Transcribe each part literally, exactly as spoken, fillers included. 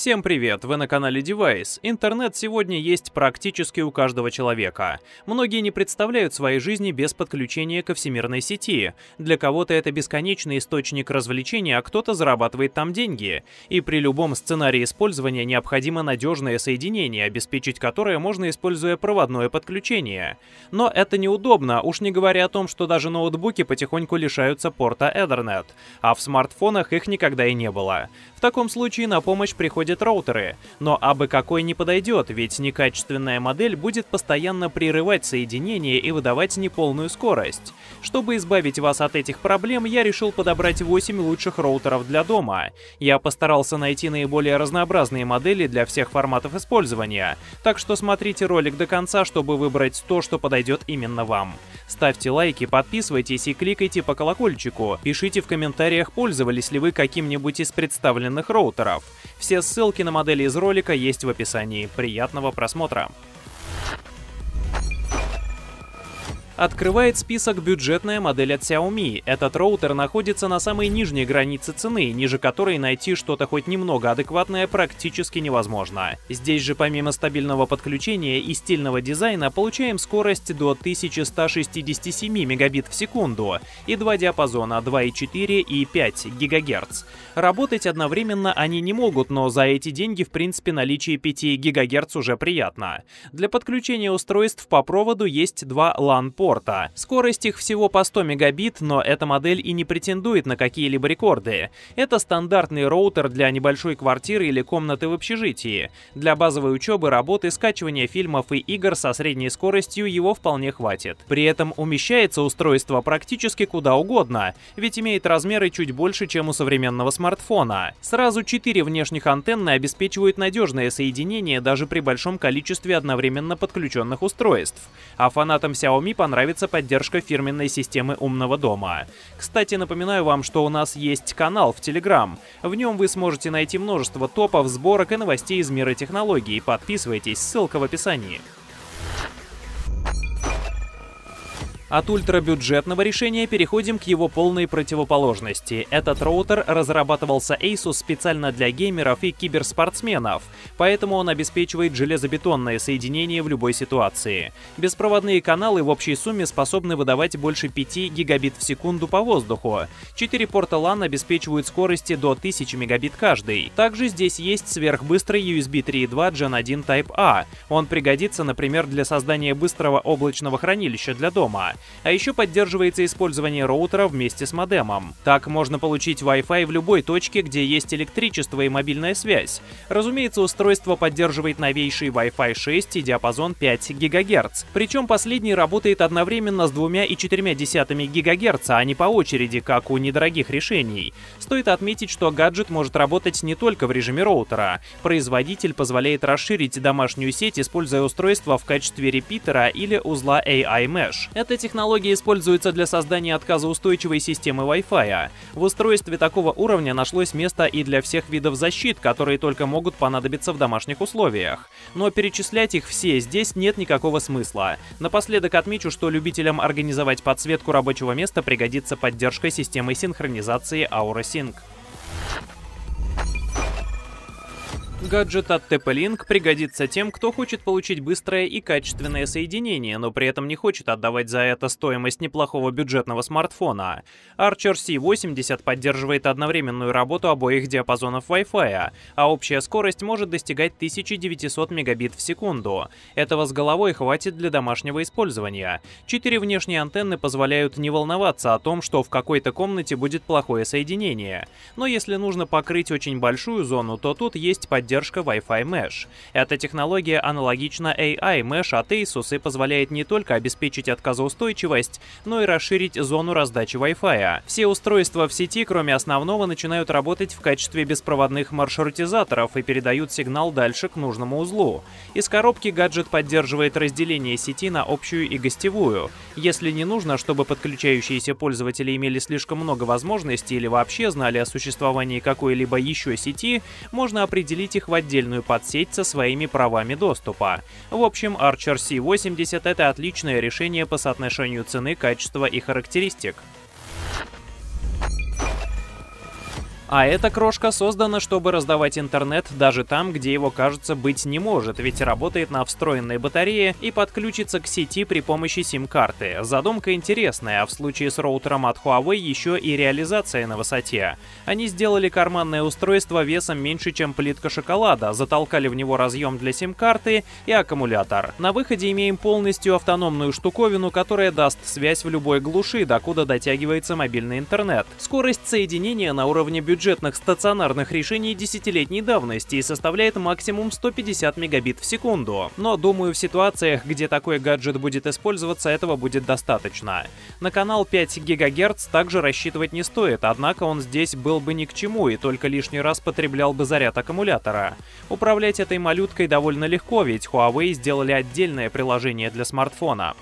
Всем привет! Вы на канале Девайс. Интернет сегодня есть практически у каждого человека. Многие не представляют своей жизни без подключения ко всемирной сети. Для кого-то это бесконечный источник развлечения, а кто-то зарабатывает там деньги. И при любом сценарии использования необходимо надежное соединение, обеспечить которое можно, используя проводное подключение. Но это неудобно, уж не говоря о том, что даже ноутбуки потихоньку лишаются порта Ethernet, а в смартфонах их никогда и не было. В таком случае на помощь приходят роутеры, но абы какой не подойдет, ведь некачественная модель будет постоянно прерывать соединение и выдавать неполную скорость. Чтобы избавить вас от этих проблем, я решил подобрать восемь лучших роутеров для дома. Я постарался найти наиболее разнообразные модели для всех форматов использования, так что смотрите ролик до конца, чтобы выбрать то, что подойдет именно вам. Ставьте лайки, подписывайтесь и кликайте по колокольчику. Пишите в комментариях, пользовались ли вы каким-нибудь из представленных роутеров. Все ссылки на модели из ролика есть в описании. Приятного просмотра! Открывает список бюджетная модель от Xiaomi. Этот роутер находится на самой нижней границе цены, ниже которой найти что-то хоть немного адекватное практически невозможно. Здесь же помимо стабильного подключения и стильного дизайна получаем скорость до тысячи ста шестидесяти семи мегабит в секунду и два диапазона два и четыре и пять гигагерц. Работать одновременно они не могут, но за эти деньги в принципе наличие пяти гигагерц уже приятно. Для подключения устройств по проводу есть два лан-порта. Порта. Скорость их всего по сто мегабит, но эта модель и не претендует на какие-либо рекорды. Это стандартный роутер для небольшой квартиры или комнаты в общежитии. Для базовой учебы, работы, скачивания фильмов и игр со средней скоростью его вполне хватит. При этом умещается устройство практически куда угодно, ведь имеет размеры чуть больше, чем у современного смартфона. Сразу четыре внешних антенны обеспечивают надежное соединение даже при большом количестве одновременно подключенных устройств. А фанатам Xiaomi понравится нравится поддержка фирменной системы умного дома. Кстати, напоминаю вам, что у нас есть канал в Telegram. В нем вы сможете найти множество топов, сборок и новостей из мира технологий. Подписывайтесь, ссылка в описании. От ультрабюджетного решения переходим к его полной противоположности. Этот роутер разрабатывался Asus специально для геймеров и киберспортсменов, поэтому он обеспечивает железобетонное соединение в любой ситуации. Беспроводные каналы в общей сумме способны выдавать больше пяти гигабит в секунду по воздуху. Четыре порта лан обеспечивают скорости до тысячи мегабит каждый. Также здесь есть сверхбыстрый ю эс би три и два джен один Type-A. Он пригодится, например, для создания быстрого облачного хранилища для дома. А еще поддерживается использование роутера вместе с модемом. Так можно получить Wi-Fi в любой точке, где есть электричество и мобильная связь. Разумеется, устройство поддерживает новейший Wi-Fi шесть и диапазон пять гигагерц. Причем последний работает одновременно с двумя и четырьмя десятыми гигагерца, а не по очереди, как у недорогих решений. Стоит отметить, что гаджет может работать не только в режиме роутера. Производитель позволяет расширить домашнюю сеть, используя устройство в качестве репитера или узла эй ай Mesh. Эта технология используется для создания отказоустойчивой системы Wi-Fi. В устройстве такого уровня нашлось место и для всех видов защит, которые только могут понадобиться в домашних условиях. Но перечислять их все здесь нет никакого смысла. Напоследок отмечу, что любителям организовать подсветку рабочего места пригодится поддержка системы синхронизации Aura Sync. Гаджет от ти пи-Link пригодится тем, кто хочет получить быстрое и качественное соединение, но при этом не хочет отдавать за это стоимость неплохого бюджетного смартфона. Archer си восемьдесят поддерживает одновременную работу обоих диапазонов Wi-Fi, а общая скорость может достигать тысячи девятисот мегабит в секунду. Этого с головой хватит для домашнего использования. Четыре внешние антенны позволяют не волноваться о том, что в какой-то комнате будет плохое соединение. Но если нужно покрыть очень большую зону, то тут есть поддержка Wi-Fi Mesh. Эта технология аналогична эй ай Mesh от Asus и позволяет не только обеспечить отказоустойчивость, но и расширить зону раздачи Wi-Fi. Все устройства в сети, кроме основного, начинают работать в качестве беспроводных маршрутизаторов и передают сигнал дальше к нужному узлу. Из коробки гаджет поддерживает разделение сети на общую и гостевую. Если не нужно, чтобы подключающиеся пользователи имели слишком много возможностей или вообще знали о существовании какой-либо еще сети, можно определить их в отдельную подсеть со своими правами доступа. В общем, Archer си восемьдесят — это отличное решение по соотношению цены, качества и характеристик. А эта крошка создана, чтобы раздавать интернет даже там, где его, кажется, быть не может, ведь работает на встроенной батарее и подключится к сети при помощи сим-карты. Задумка интересная, а в случае с роутером от Huawei еще и реализация на высоте. Они сделали карманное устройство весом меньше, чем плитка шоколада, затолкали в него разъем для сим-карты и аккумулятор. На выходе имеем полностью автономную штуковину, которая даст связь в любой глуши, докуда дотягивается мобильный интернет. Скорость соединения на уровне бюджета бюджетных стационарных решений десятилетней давности и составляет максимум сто пятьдесят мегабит в секунду. Но, думаю, в ситуациях, где такой гаджет будет использоваться, этого будет достаточно. На канал пять гигагерц также рассчитывать не стоит, однако он здесь был бы ни к чему и только лишний раз потреблял бы заряд аккумулятора. Управлять этой малюткой довольно легко, ведь Huawei сделали отдельное приложение для смартфона.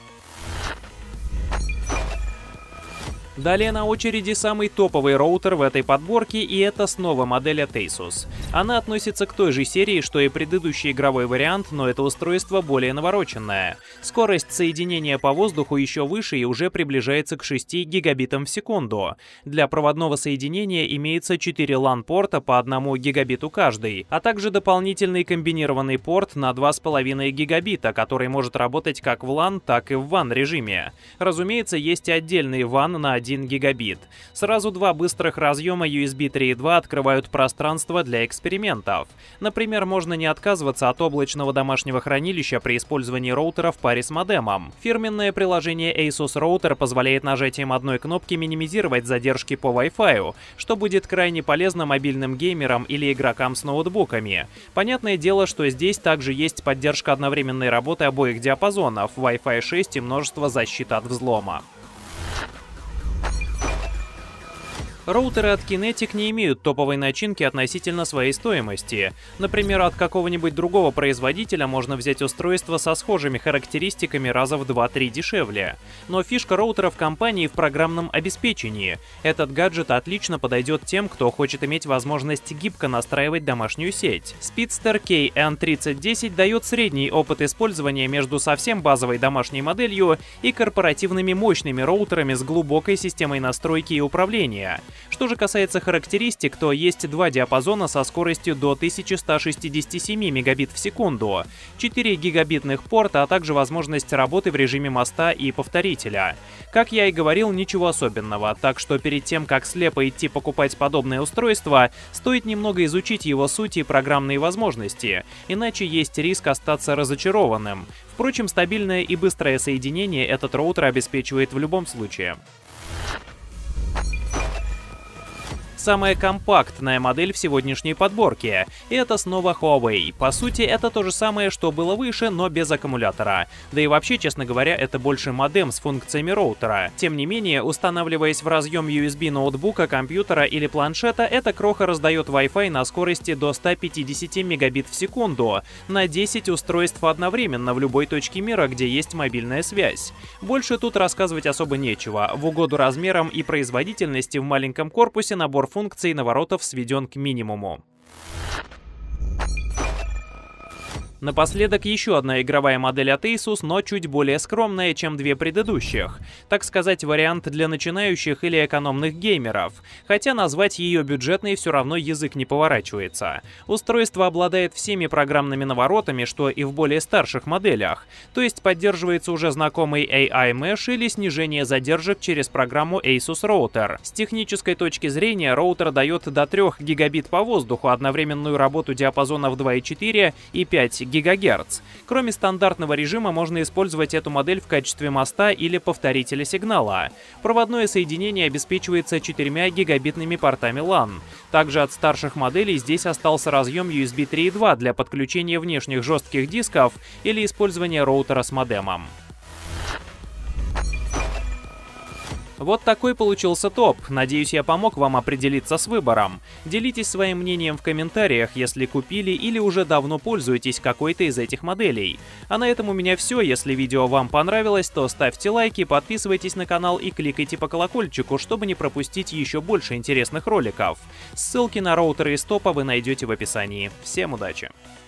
Далее на очереди самый топовый роутер в этой подборке, и это снова модель от Asus. Она относится к той же серии, что и предыдущий игровой вариант, но это устройство более навороченное. Скорость соединения по воздуху еще выше и уже приближается к шести гигабитам в секунду. Для проводного соединения имеется четыре лан-порта по одному гигабиту каждый, а также дополнительный комбинированный порт на два с половиной гигабита, который может работать как в лан, так и в ван режиме. Разумеется, есть и отдельный ван на один гигабит. Сразу два быстрых разъема ю эс би три и два открывают пространство для экспериментов. Например, можно не отказываться от облачного домашнего хранилища при использовании роутера в паре с модемом. Фирменное приложение Asus Router позволяет нажатием одной кнопки минимизировать задержки по Wi-Fi, что будет крайне полезно мобильным геймерам или игрокам с ноутбуками. Понятное дело, что здесь также есть поддержка одновременной работы обоих диапазонов, Wi-Fi шесть и множество защит от взлома. Роутеры от Kinetic не имеют топовой начинки относительно своей стоимости. Например, от какого-нибудь другого производителя можно взять устройство со схожими характеристиками раза в два-три дешевле. Но фишка роутеров компании в программном обеспечении. Этот гаджет отлично подойдет тем, кто хочет иметь возможность гибко настраивать домашнюю сеть. Speedster кей эн тридцать десять дает средний опыт использования между совсем базовой домашней моделью и корпоративными мощными роутерами с глубокой системой настройки и управления. Что же касается характеристик, то есть два диапазона со скоростью до тысячи ста шестидесяти семи мегабит в секунду, четыре гигабитных порта, а также возможность работы в режиме моста и повторителя. Как я и говорил, ничего особенного, так что перед тем, как слепо идти покупать подобное устройство, стоит немного изучить его суть и программные возможности, иначе есть риск остаться разочарованным. Впрочем, стабильное и быстрое соединение этот роутер обеспечивает в любом случае. Самая компактная модель в сегодняшней подборке. И это снова Huawei. По сути, это то же самое, что было выше, но без аккумулятора. Да и вообще, честно говоря, это больше модем с функциями роутера. Тем не менее, устанавливаясь в разъем ю эс би ноутбука, компьютера или планшета, эта кроха раздает Wi-Fi на скорости до ста пятидесяти мегабит в секунду на десять устройств одновременно в любой точке мира, где есть мобильная связь. Больше тут рассказывать особо нечего. В угоду размерам и производительности в маленьком корпусе набор функций наворотов сведен к минимуму. Напоследок еще одна игровая модель от Asus, но чуть более скромная, чем две предыдущих. Так сказать, вариант для начинающих или экономных геймеров. Хотя назвать ее бюджетной все равно язык не поворачивается. Устройство обладает всеми программными наворотами, что и в более старших моделях. То есть поддерживается уже знакомый эй ай Mesh или снижение задержек через программу Asus Router. С технической точки зрения роутер дает до трёх гигабит по воздуху, одновременную работу диапазонов два и четыре и пять гигагерц. Кроме стандартного режима, можно использовать эту модель в качестве моста или повторителя сигнала. Проводное соединение обеспечивается четырьмя гигабитными портами лан. Также от старших моделей здесь остался разъем ю эс би три и два для подключения внешних жестких дисков или использования роутера с модемом. Вот такой получился топ. Надеюсь, я помог вам определиться с выбором. Делитесь своим мнением в комментариях, если купили или уже давно пользуетесь какой-то из этих моделей. А на этом у меня все. Если видео вам понравилось, то ставьте лайки, подписывайтесь на канал и кликайте по колокольчику, чтобы не пропустить еще больше интересных роликов. Ссылки на роутеры из топа вы найдете в описании. Всем удачи!